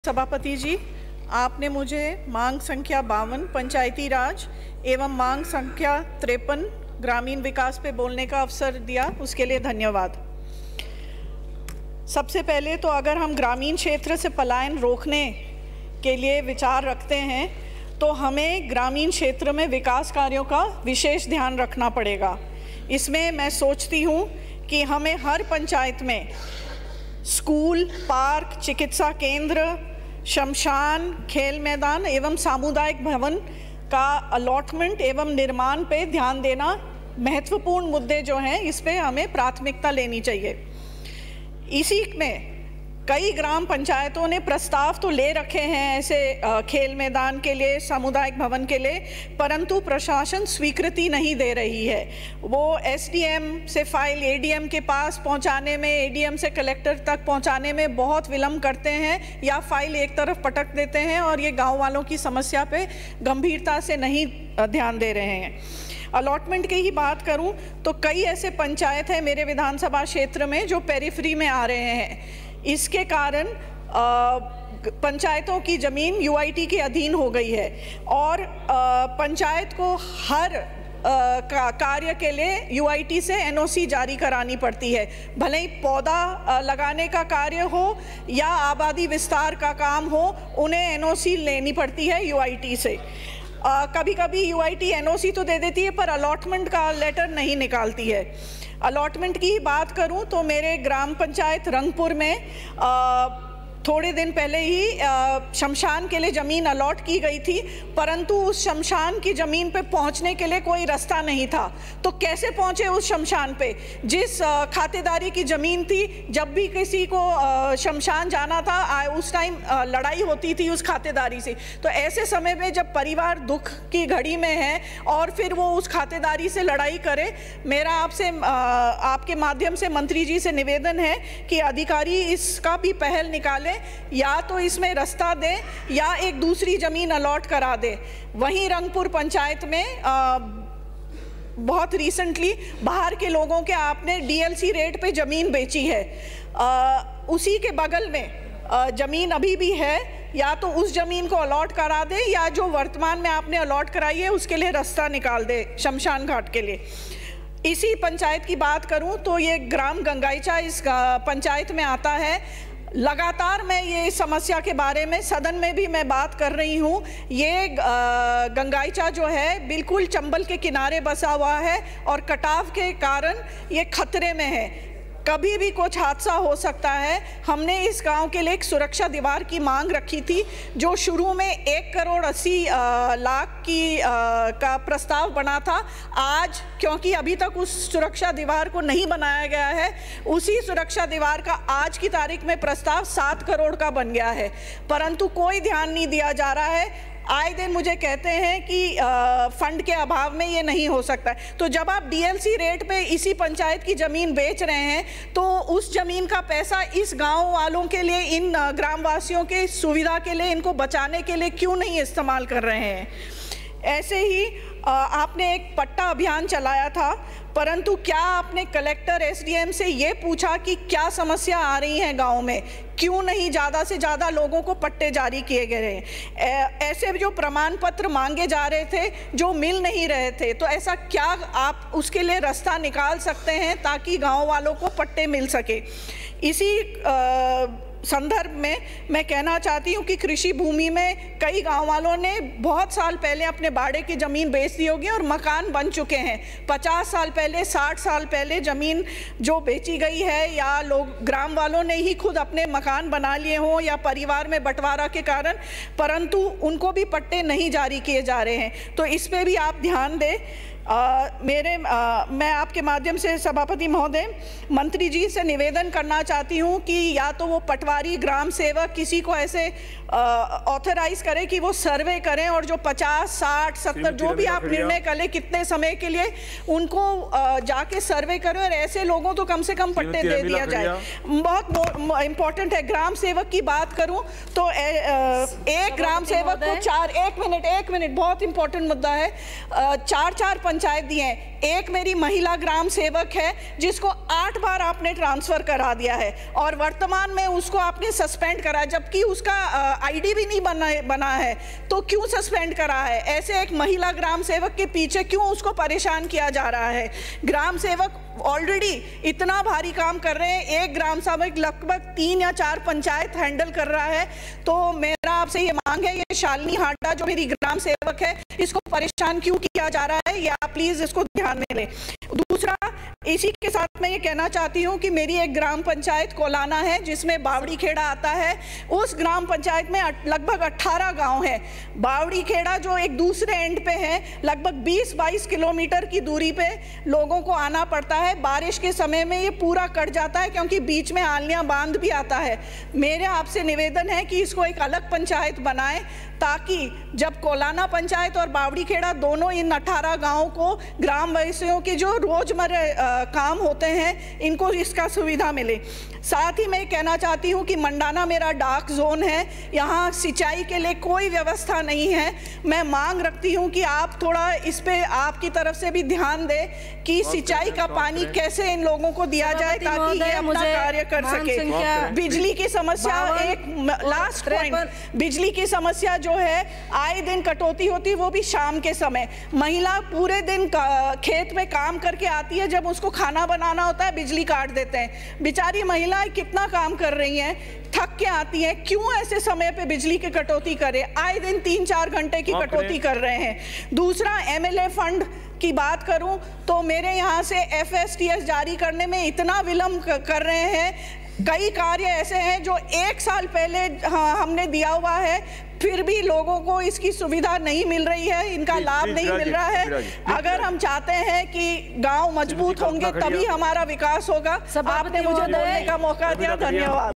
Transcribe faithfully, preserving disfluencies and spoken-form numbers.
सभापति जी, आपने मुझे मांग संख्या बावन पंचायती राज एवं मांग संख्या तिरपन ग्रामीण विकास पे बोलने का अवसर दिया, उसके लिए धन्यवाद। सबसे पहले तो अगर हम ग्रामीण क्षेत्र से पलायन रोकने के लिए विचार रखते हैं तो हमें ग्रामीण क्षेत्र में विकास कार्यों का विशेष ध्यान रखना पड़ेगा। इसमें मैं सोचती हूँ कि हमें हर पंचायत में स्कूल, पार्क, चिकित्सा केंद्र, शमशान, खेल मैदान एवं सामुदायिक भवन का अलॉटमेंट एवं निर्माण पे ध्यान देना, महत्वपूर्ण मुद्दे जो हैं इस पे हमें प्राथमिकता लेनी चाहिए। इसी में कई ग्राम पंचायतों ने प्रस्ताव तो ले रखे हैं ऐसे खेल मैदान के लिए, सामुदायिक भवन के लिए, परंतु प्रशासन स्वीकृति नहीं दे रही है। वो एसडीएम से फाइल एडीएम के पास पहुंचाने में, एडीएम से कलेक्टर तक पहुंचाने में बहुत विलंब करते हैं या फाइल एक तरफ पटक देते हैं और ये गांव वालों की समस्या पे गंभीरता से नहीं ध्यान दे रहे हैं। अलॉटमेंट की ही बात करूं तो कई ऐसे पंचायत हैं मेरे विधानसभा क्षेत्र में जो पेरिफेरी में आ रहे हैं। इसके कारण पंचायतों की ज़मीन यूआईटी के अधीन हो गई है और पंचायत को हर का कार्य के लिए यूआईटी से एनओसी जारी करानी पड़ती है, भले ही पौधा लगाने का कार्य हो या आबादी विस्तार का काम हो, उन्हें एनओसी लेनी पड़ती है यूआईटी से। आ, कभी कभी यूआईटी एनओसी तो दे देती है पर अलॉटमेंट का लेटर नहीं निकालती है। अलॉटमेंट की बात करूं तो मेरे ग्राम पंचायत रंगपुर में आ, थोड़े दिन पहले ही आ, शमशान के लिए ज़मीन अलॉट की गई थी, परंतु उस शमशान की ज़मीन पे पहुंचने के लिए कोई रास्ता नहीं था। तो कैसे पहुंचे उस शमशान पे? जिस आ, खातेदारी की ज़मीन थी, जब भी किसी को आ, शमशान जाना था आ, उस टाइम लड़ाई होती थी उस खातेदारी से। तो ऐसे समय में जब परिवार दुख की घड़ी में है और फिर वो उस खातेदारी से लड़ाई करे, मेरा आपसे आपके माध्यम से मंत्री जी से निवेदन है कि अधिकारी इसका भी पहल निकाले, या तो इसमें रास्ता दे या एक दूसरी जमीन अलॉट करा दे। वहीं रंगपुर पंचायत में आ, बहुत रिसेंटली बाहर के लोगों के आपने डीएलसी रेट पे जमीन बेची है, आ, उसी के बगल में आ, जमीन अभी भी है, या तो उस जमीन को अलॉट करा दे या जो वर्तमान में आपने अलॉट कराई है उसके लिए रास्ता निकाल दे शमशान घाट के लिए। इसी पंचायत की बात करूं तो ये ग्राम गंगाईचा इस पंचायत में आता है। लगातार मैं ये समस्या के बारे में सदन में भी मैं बात कर रही हूँ। ये गंगाईचा जो है बिल्कुल चंबल के किनारे बसा हुआ है और कटाव के कारण ये खतरे में है, कभी भी कुछ हादसा हो सकता है। हमने इस गांव के लिए एक सुरक्षा दीवार की मांग रखी थी जो शुरू में एक करोड़ अस्सी लाख की आ, का प्रस्ताव बना था। आज क्योंकि अभी तक उस सुरक्षा दीवार को नहीं बनाया गया है, उसी सुरक्षा दीवार का आज की तारीख में प्रस्ताव सात करोड़ का बन गया है, परंतु कोई ध्यान नहीं दिया जा रहा है। आए दिन मुझे कहते हैं कि आ, फंड के अभाव में ये नहीं हो सकता है। तो जब आप डीएलसी रेट पे इसी पंचायत की ज़मीन बेच रहे हैं तो उस ज़मीन का पैसा इस गांव वालों के लिए, इन ग्रामवासियों के सुविधा के लिए, इनको बचाने के लिए क्यों नहीं इस्तेमाल कर रहे हैं? ऐसे ही आ, आपने एक पट्टा अभियान चलाया था, परंतु क्या आपने कलेक्टर एसडीएम से ये पूछा कि क्या समस्या आ रही है गांव में, क्यों नहीं ज़्यादा से ज़्यादा लोगों को पट्टे जारी किए गए हैं? ऐसे जो प्रमाण पत्र मांगे जा रहे थे जो मिल नहीं रहे थे, तो ऐसा क्या आप उसके लिए रास्ता निकाल सकते हैं ताकि गांव वालों को पट्टे मिल सके? इसी आ, संदर्भ में मैं कहना चाहती हूँ कि कृषि भूमि में कई गांव वालों ने बहुत साल पहले अपने बाड़े की ज़मीन बेच दी होगी और मकान बन चुके हैं। पचास साल पहले, साठ साल पहले ज़मीन जो बेची गई है, या लोग ग्राम वालों ने ही खुद अपने मकान बना लिए हों या परिवार में बंटवारा के कारण, परंतु उनको भी पट्टे नहीं जारी किए जा रहे हैं। तो इस पर भी आप ध्यान दें। आ, मेरे आ, मैं आपके माध्यम से सभापति महोदय मंत्री जी से निवेदन करना चाहती हूँ कि या तो वो पटवारी, ग्राम सेवक किसी को ऐसे ऑथराइज करें कि वो सर्वे करें और जो पचास, साठ, सत्तर जो भी आप निर्णय करें कितने समय के लिए, उनको आ, जाके सर्वे करें और ऐसे लोगों तो कम से कम पट्टे दे दिया जाए। बहुत इम्पोर्टेंट है। ग्राम सेवक की बात करूँ तो ए, आ, एक ग्राम सेवक को चार, एक मिनट एक मिनट बहुत इंपॉर्टेंट मुद्दा है, चार चार पंचायत दिए हैं। एक मेरी महिला ग्राम सेवक है जिसको आठ बार आपने ट्रांसफर करा दिया है और वर्तमान में उसको आपने सस्पेंड करा, जबकि उसका आईडी भी नहीं बना बना है। तो क्यों सस्पेंड करा है? ऐसे एक महिला ग्राम सेवक के पीछे क्यों उसको परेशान किया जा रहा है? ग्राम सेवक ऑलरेडी इतना भारी काम कर रहे हैं, एक ग्राम सेवक लगभग तीन या चार पंचायत हैंडल कर रहा है। तो मेरा आपसे ये मांग है, ये शालिनी हाडा जो मेरी ग्राम सेवक है, इसको परेशान क्यों किया जा रहा है, या प्लीज इसको ध्यान में लें। दूसरा, इसी के साथ मैं ये कहना चाहती हूँ कि मेरी एक ग्राम पंचायत कोलाना है जिसमें बावड़ी खेड़ा आता है। उस ग्राम पंचायत में लगभग अठारह गांव हैं। बावड़ी खेड़ा जो एक दूसरे एंड पे है, लगभग बीस बाईस किलोमीटर की दूरी पे लोगों को आना पड़ता है। बारिश के समय में ये पूरा कट जाता है क्योंकि बीच में आलियां बांध भी आता है। मेरे आपसे निवेदन है कि इसको एक अलग पंचायत बनाएं, ताकि जब कोलाना पंचायत और बावड़ी खेड़ा दोनों इन अठारह गांवों को ग्राम वासियों के जो रोजमर्रा काम होते हैं इनको इसका सुविधा मिले। साथ ही मैं कहना चाहती हूं कि मंडाना मेरा डार्क जोन है, यहाँ सिंचाई के लिए कोई व्यवस्था नहीं है। मैं मांग रखती हूं कि आप थोड़ा इस पे आपकी तरफ से भी ध्यान दें कि सिंचाई का पानी कैसे इन लोगों को दिया जाए ताकि ये अपना कार्य कर सके। बिजली की समस्या, एक लास्ट पॉइंट, बिजली की समस्या जो है आए दिन कटौती होती है, वो भी शाम के समय। महिला पूरे दिन खेत में काम करके आती है, जब उसको खाना बनाना होता है बिजली काट देते हैं। बेचारी महिलाएं कितना काम कर रही हैं, थक के आती हैं, क्यों ऐसे समय पे बिजली की कटौती करें? आए दिन तीन चार घंटे की कटौती कर रहे हैं। दूसरा, एमएलए फंड की बात करूं तो मेरे यहाँ से एफएसटीएस जारी करने में इतना विलंब कर रहे हैं। कई कार्य ऐसे हैं जो एक साल पहले हाँ, हमने दिया हुआ है, फिर भी लोगों को इसकी सुविधा नहीं मिल रही है, इनका लाभ नहीं मिल रहा है। अगर हम चाहते हैं कि गांव मजबूत होंगे तभी हमारा विकास होगा। आपने मुझे बोलने का मौका दिया, धन्यवाद।